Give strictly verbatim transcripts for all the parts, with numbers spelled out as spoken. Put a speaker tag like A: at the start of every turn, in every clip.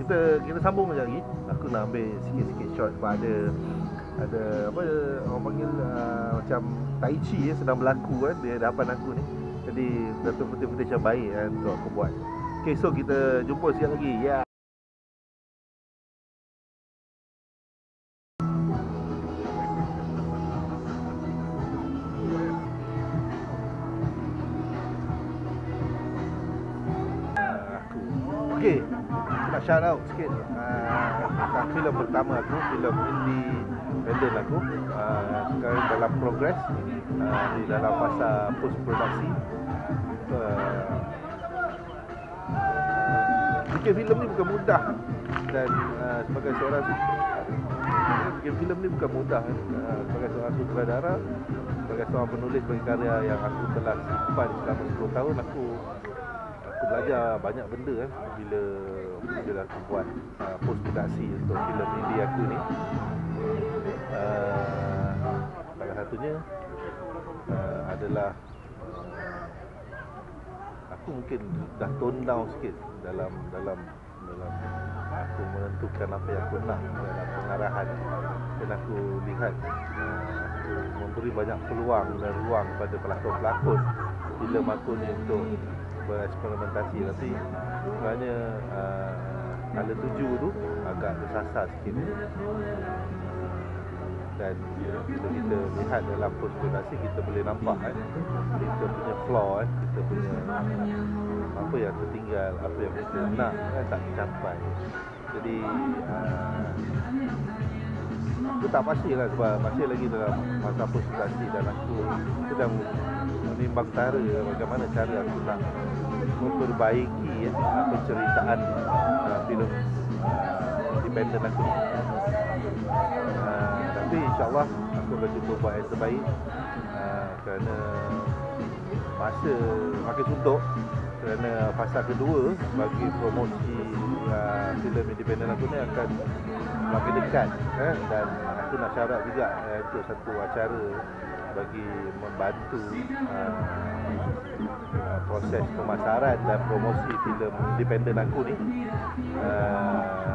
A: kita kita sambung lagi. Aku nak ambil sikit-sikit shot sebab ada ada apa orang panggil uh, macam tai chi ya, sedang berlaku kan di hadapan aku ni. Jadi satu footage yang baik kan untuk aku buat. Okay, so kita jumpa sekali lagi. Ya. Yeah. Okay, nak shout out sikit uh, filem pertama aku, filem independent aku uh, sekarang dalam progress uh, di dalam fasa post produksi. uh, bikin filem ni bukan mudah dan uh, sebagai seorang bikin filem ni bukan mudah uh, sebagai seorang sutradara, sebagai seorang penulis bagi karya yang aku telah simpan selama sepuluh tahun. Aku Aku belajar banyak benda kan bila bila aku buat uh, post produksi untuk filem indie aku ni. Uh, salah satunya uh, adalah aku mungkin dah tone down sikit dalam dalam dalam aku menentukan apa yang aku nak dalam pengarahan, dan aku lihat uh, aku memberi banyak peluang dan ruang kepada pelakon-pelakon filem aku ni untuk bereksperimentasi. Tapi sebenarnya uh, kala tuju tu agak tersasar sikit, dan bila kita lihat dalam post produksi kita boleh nampak kan kita punya flaw kan, kita punya apa yang tertinggal, apa yang kita nak kan tak tercapai. Jadi uh, aku tak pasti lah sebab masih lagi dalam masa post produksi, dan aku sedang menimbang cara bagaimana cara aku nak memperbaiki ya, penceritaan uh, filem uh, independent aku ni. Uh, tapi insyaAllah aku akan cuba buat yang terbaik uh, kerana masa makin suntuk, kerana fasa kedua bagi promosi uh, filem independent aku ni akan makin dekat eh? Dan aku nak syarat juga eh, untuk satu acara bagi membantu uh, uh, proses pemasaran dan promosi filem independent aku ni. uh,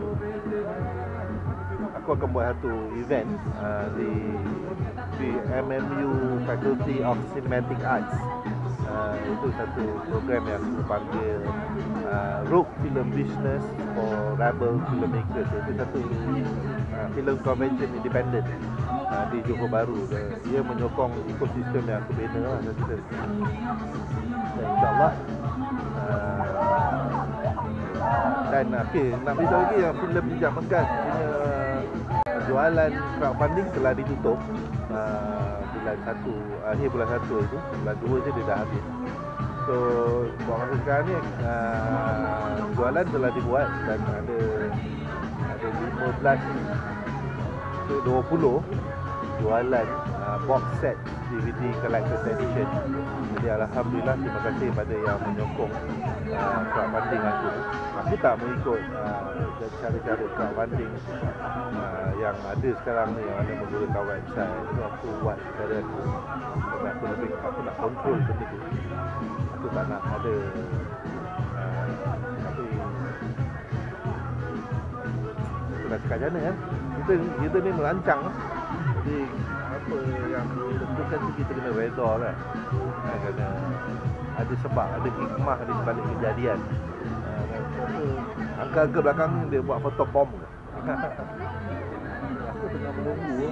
A: Aku akan buat satu event uh, di di M M U Faculty of Cinematic Arts. Uh, itu satu program yang aku panggil uh, Rogue Film Business for Rebel Filmmakers. Itu satu uh, film convention independent uh, di Johor Bahru. Dia menyokong ekosistem yang aku bina lah, dan insyaAllah uh, dan okay, nak beritahu lagi yang filem Bijak Megat punya jualan crowdfunding telah ditutup uh, bulan satu, akhir bulan satu itu, bulan dua je dia dah habis. So buat masa sekarang ni uh, jualan telah dibuat dan ada ada lima belas ke dua puluh jualan uh, box set D V D Collector's Edition. Jadi alhamdulillah, terima kasih kepada yang menyokong uh, crowdfunding aku. Aku tak mengikut uh, cara-cara crowdfunding uh, yang ada sekarang ni, yang ada menggunakan website. Itu aku buat cara aku. Sebab aku lebih, aku nak control benda tu. Aku tak nak ada uh, tapi aku dah cakap macam mana kan, kita, kita ni merancang. Jadi apa yang ditentukan tu kita kena redha lah. Ha, kerana ada sebab, ada hikmah di sebalik kejadian. Ha, angka-angka belakang ni dia buat foto bom ke. Aku tengah menunggu.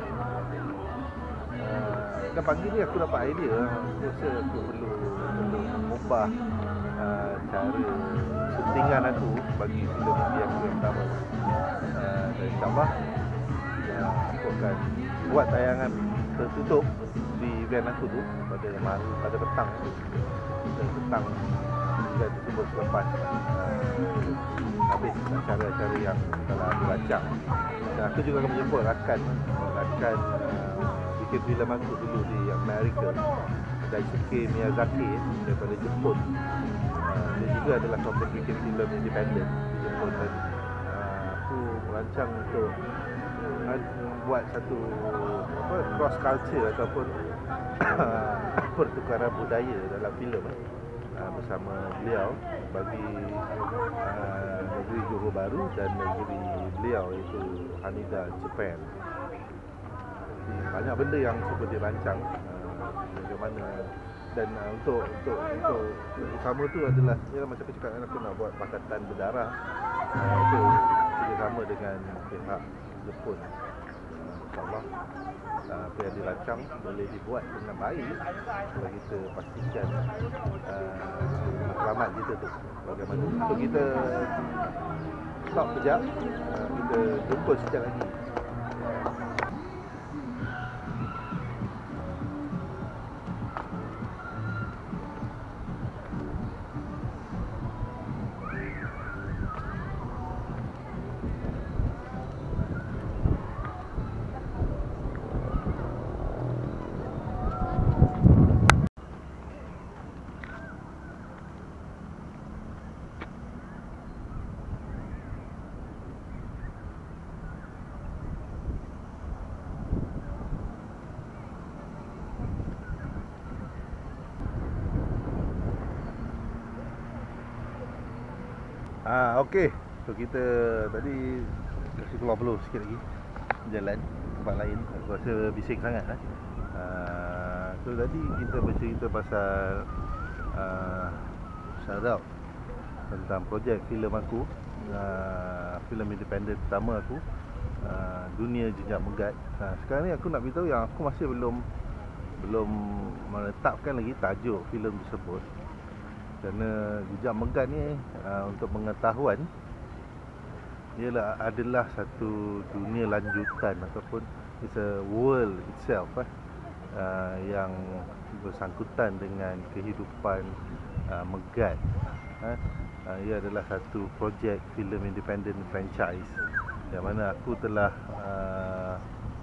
A: Ha, dan pagi ni aku dapat idea. Aku rasa aku perlu, perlu mengubah uh, cara syutingan aku bagi filem ini aku yang pertama. Uh, dan insyaAllah uh, aku akan buat tayangan tertutup di event aku tu pada malam, pada petang tu, pada petang event tersebut selepas uh, habis acara-acara yang telah dirancang. Dan aku juga akan menjemput rakan rakan uh, bikin filem aku dulu di Amerika, Daisuke Miyazaki daripada Jepun. Uh, dia juga adalah seorang bikin filem independent di Jepun, dan uh, aku merancang untuk buat satu apa, cross culture ataupun pertukaran budaya dalam filem eh, bersama beliau bagi uh, negeri Johor baru dan negeri beliau iaitu Haneda, Japan. Jadi, banyak benda yang cuba dirancang uh, bagaimana dan uh, untuk untuk untuk utama tu adalah ialah macam aku cakap, aku nak buat pakatan berdarah uh, itu kerjasama dengan pihak Jepun. uh, InsyaAllah uh, apa yang dirancang boleh dibuat dengan baik kalau kita pastikan uh, matlamat kita tu bagaimana. So kita stop kejap, uh, kita jumpa sekejap lagi. Ah, okey. So kita tadi kasi keluar peluh sikit lagi jalan tempat lain. Aku rasa bising sangat eh. Ah, so tadi kita bercerita pasal uh, shout out tentang projek filem aku, uh, filem independent pertama aku, uh, Dunia Jejak Megat. Nah, sekarang ni aku nak beritahu yang aku masih belum belum menetapkan lagi tajuk filem tersebut. Kerana Jejak Megat ni uh, untuk pengetahuan ialah adalah satu dunia lanjutan ataupun it's a world itself eh, uh, yang bersangkutan dengan kehidupan uh, Megat. Eh. Uh, ia adalah satu projek filem independent franchise yang mana aku telah uh,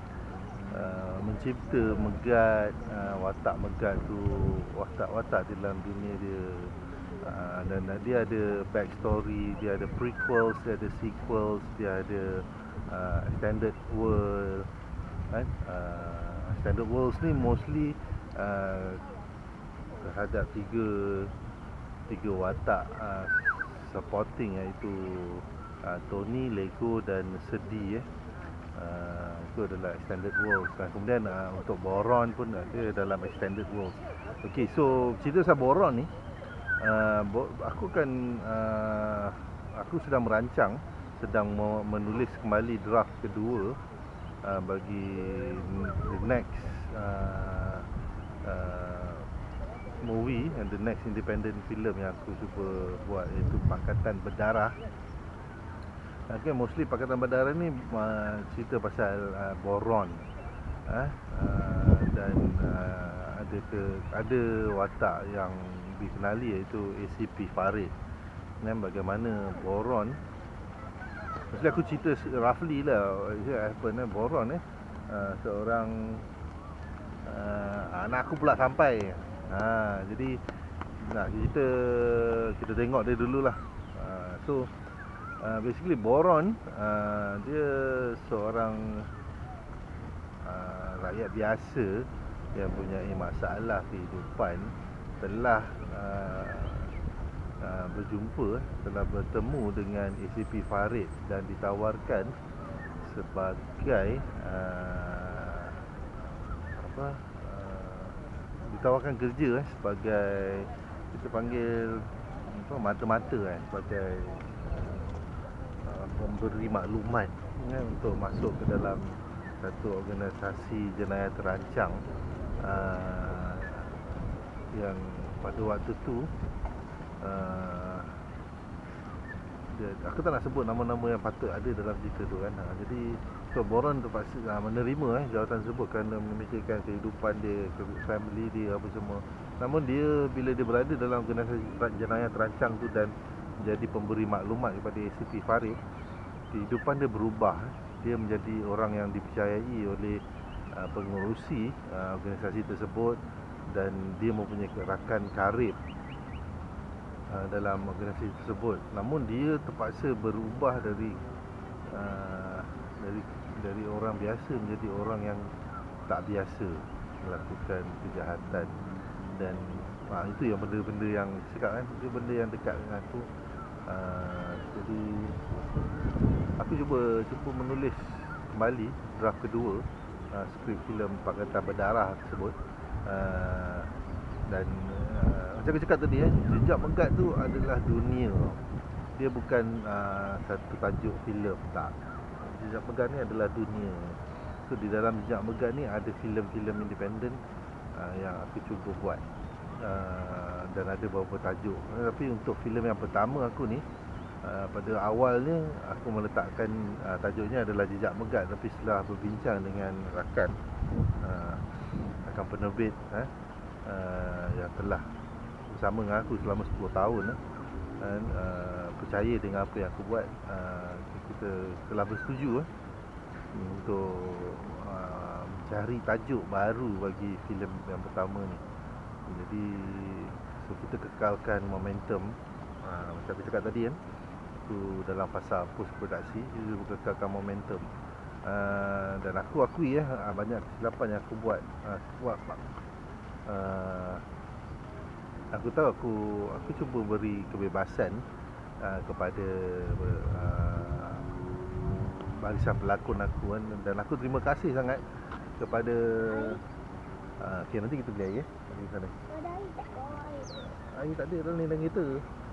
A: uh, mencipta Megat, uh, watak Megat tu, watak-watak dalam dunia dia. Uh, dan uh, dia ada backstory, dia ada prequels, dia ada sequels, dia ada uh, extended world kan. Uh, extended worlds ni mostly uh, terhadap tiga tiga watak uh, supporting, iaitu uh, Tony, Lego dan Sedi eh. Uh, itu adalah extended worlds. Dan kemudian uh, untuk Boron pun ada dalam extended worlds. Okey, so cerita pasal Boron ni, Uh, aku kan uh, aku sedang merancang, sedang menulis kembali draft kedua uh, bagi the next uh, uh, movie and the next independent film yang aku cuba buat, iaitu Pakatan Berdarah. Okay, mostly Pakatan Berdarah ni uh, cerita pasal uh, Boron uh, uh, dan uh, ada ke, ada watak yang dikenali iaitu A C P Farid. Dan bagaimana Boron, mesti aku cerita roughly lah what happened eh. Boron eh uh, seorang uh, anak aku pula sampai. Ha, jadi nak cerita, kita tengok dia dululah. Uh, so uh, basically Boron uh, dia seorang uh, rakyat biasa yang punya masalah kehidupan, telah uh, uh, berjumpa, telah bertemu dengan A C P Farid dan ditawarkan sebagai uh, apa uh, ditawarkan kerja eh, sebagai, kita panggil apa, mata-mata eh, sebagai uh, pemberi maklumat eh, untuk masuk ke dalam satu organisasi jenayah terancang uh, yang pada waktu tu uh, dia, aku tak nak sebut nama-nama yang patut ada dalam cerita tu kan. Ha, jadi so Boron terpaksa uh, menerima eh, jawatan tersebut kerana memikirkan kehidupan dia, family dia, apa semua. Namun dia, bila dia berada dalam organisasi jenayah terancang tu dan menjadi pemberi maklumat kepada A C P Farid, kehidupan dia berubah. Dia menjadi orang yang dipercayai oleh uh, pengurusi uh, organisasi tersebut, dan dia mempunyai rakan karib uh, dalam organisasi tersebut. Namun dia terpaksa berubah dari uh, dari dari orang biasa menjadi orang yang tak biasa melakukan kejahatan. Dan uh, itu yang benda-benda yang cakap kan, itu benda yang dekat dengan aku. Uh, jadi cuba cuba menulis kembali draft kedua uh, skrip filem Pakatan Berdarah tersebut. uh, Dan uh, macam aku cakap tadi eh, Jejak Megat tu adalah dunia. Dia bukan uh, satu tajuk filem, tak. Jejak Megat ni adalah dunia. So di dalam Jejak Megat ni ada filem-filem independen uh, yang aku cuba buat, uh, dan ada beberapa tajuk. uh, Tapi untuk filem yang pertama aku ni, uh, pada awalnya aku meletakkan uh, tajuknya adalah Jejak Megat. Tapi setelah berbincang dengan rakan uh, rakan penerbit eh, uh, yang telah bersama dengan aku selama sepuluh tahun eh, dan uh, percaya dengan apa yang aku buat, uh, kita telah bersetuju eh, untuk uh, mencari tajuk baru bagi filem yang pertama ni. Jadi so kita kekalkan momentum, uh, macam aku cakap tadi kan, aku dalam fasa post produksi, kita kekalkan momentum. uh, Dan aku akui ya, uh, banyak kesilapan yang aku buat. uh, buat uh, Aku tahu aku aku cuba beri kebebasan uh, kepada uh, barisan pelakon aku kan, dan aku terima kasih sangat kepada uh, okay, nanti kita beli air eh di sana. Air tak ada dalam ni dalam kereta.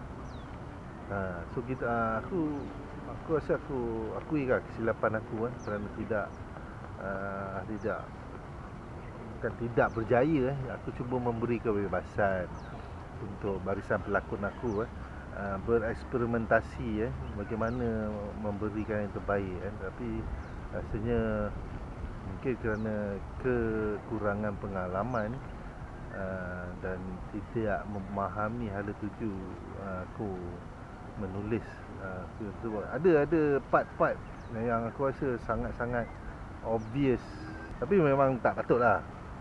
A: Ha, so kita uh, aku aku rasa aku akui kan kesilapan aku kan, kerana tidak uh, tidak bukan tidak berjaya eh. Aku cuba memberi kebebasan untuk barisan pelakon aku eh, uh, bereksperimentasi eh, bagaimana memberikan yang terbaik eh. Tapi rasanya mungkin kerana kekurangan pengalaman uh, dan tidak memahami hala tuju uh, aku menulis uh, ada ada part-part yang aku rasa sangat-sangat obvious, tapi memang tak patut lah,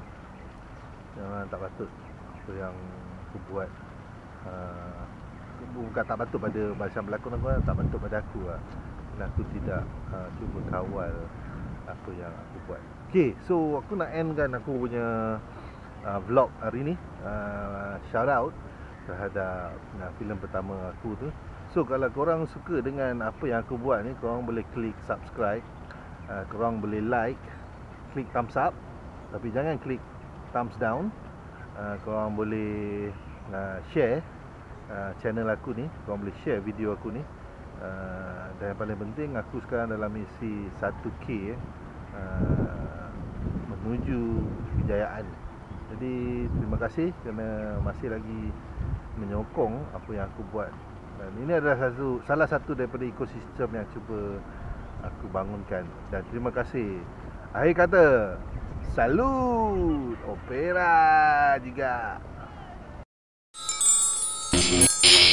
A: memang tak patut apa yang aku buat. uh, Bukan tak patut pada barisan pelakon aku, tak patut pada aku lah, kerana aku tidak uh, cuba kawal apa yang aku buat. Okay, so aku nak endkan aku punya uh, vlog hari ni. uh, Shout out terhadap uh, filem pertama aku tu. So kalau korang suka dengan apa yang aku buat ni, korang boleh klik subscribe, uh, korang boleh like, klik thumbs up, tapi jangan klik thumbs down. uh, Korang boleh uh, share uh, channel aku ni, korang boleh share video aku ni. uh, Dan yang paling penting, aku sekarang dalam misi satu K eh, uh, menuju kejayaan. Jadi terima kasih kerana masih lagi menyokong apa yang aku buat. Dan ini adalah satu, salah satu daripada ekosistem yang cuba aku bangunkan. Dan terima kasih. Akhir kata, salut Opera juga.